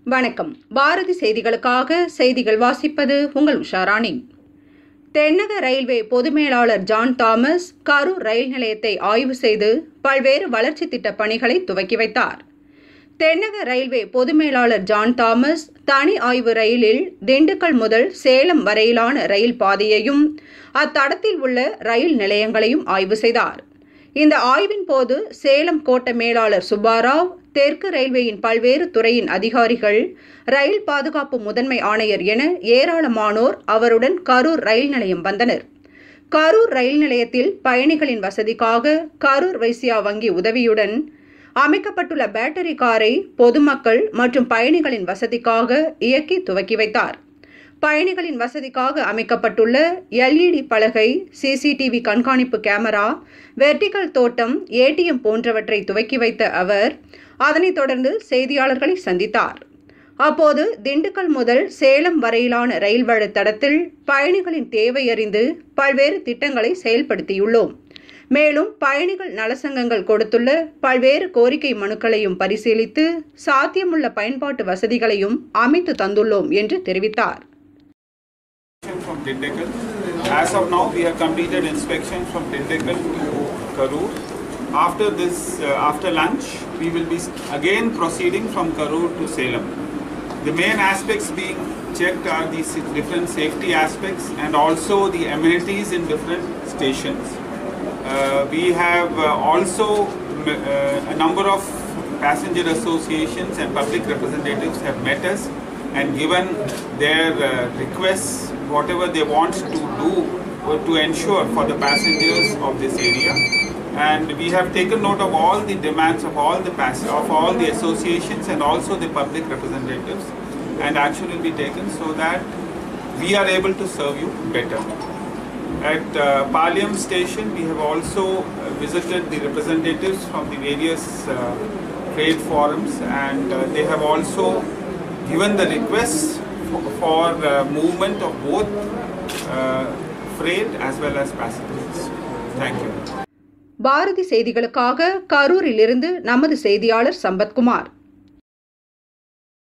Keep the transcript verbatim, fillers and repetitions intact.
வணக்கம். பாரதி செய்திகளுக்காக செய்திகள் வாசிப்பது உங்கள் உஷாராணி. தென்னக ரயில்வே பொது மேலாளர் ஜான் தாமஸ் கரூர் ரயில் நிலையத்தை ஆய்வு செய்து பல்வேறு வளர்ச்சி திட்டப் பணிகளை துவக்கி வைத்தார். தென்னக ரயில்வே பொது மேலாளர் ஜான் தாமஸ் தனி ஆய்வு ரயிலில் திண்டுக்கல் முதல் சேலம் வரையிலான ரயில் பாதையையும் அத்தடத்தில் உள்ள ரயில் நிலையங்களையும் ஆய்வு செய்தார். இந்த ஆய்வின் போது சேலம் கோட்ட மேலாளர் சுப்பாராவ், தெற்கு ரயில்வேயின் பல்வேறு துறையின் அதிகாரிகள், ரயில் பாதுகாப்பு முதன்மை ஆணையர் என ஏராளமானோர் அவருடன் கரூர் ரயில் நிலையம் வந்தனர். கரூர் ரயில் நிலையத்தில் பயணிகளின் வசதிக்காக கரூர் வைசியா வங்கி உதவியுடன் அமைக்கப்பட்டுள்ள பேட்டரி காரை பொதுமக்கள் மற்றும் பயணிகளின் வசதிக்காக இயக்கி துவக்கி வைத்தார். பயணிகளின் வசதிக்காக அமைக்கப்பட்டுள்ள எல்இடி பலகை, சிசிடிவி கண்காணிப்பு கேமரா, வெர்டிகல் தோட்டம், ஏடிஎம் போன்றவற்றை துவக்கி வைத்த அவர் அதனைத் தொடர்ந்து செய்தியாளர்களை சந்தித்தார். அப்போது திண்டுக்கல் முதல் சேலம் வரையிலான ரயில் வழித்தடத்தில் பயணிகளின் தேவை அறிந்து பல்வேறு திட்டங்களை செயல்படுத்தியுள்ளோம். மேலும் பயணிகள் நலசங்கங்கள் கொடுத்துள்ள பல்வேறு கோரிக்கை மனுக்களையும் பரிசீலித்து சாத்தியமுள்ள பயன்பாட்டு வசதிகளையும் அமைத்து தந்துள்ளோம் என்று தெரிவித்தார். From Dindigul. As of now, we have completed inspection from Dindigul to Karur. After this, uh, after lunch, we will be again proceeding from Karur to Salem. The main aspects being checked are these different safety aspects and also the amenities in different stations. Uh, we have uh, also uh, a number of passenger associations and public representatives have met us and given their uh, requests, whatever they want to do to ensure for the passengers of this area. And we have taken note of all the demands of all the pass of all the associations and also the public representatives, and action will be taken so that we are able to serve you better. At uh, Palyam station, we have also visited the representatives from the various uh, trade forums, and uh, they have also given the requests for, for uh, movement of both uh, freight as well as passengers. Thank you. Bharathi செய்திகளுக்காக கரூரிலிருந்து நமது செய்தியாளர் சம்பத்குமார்.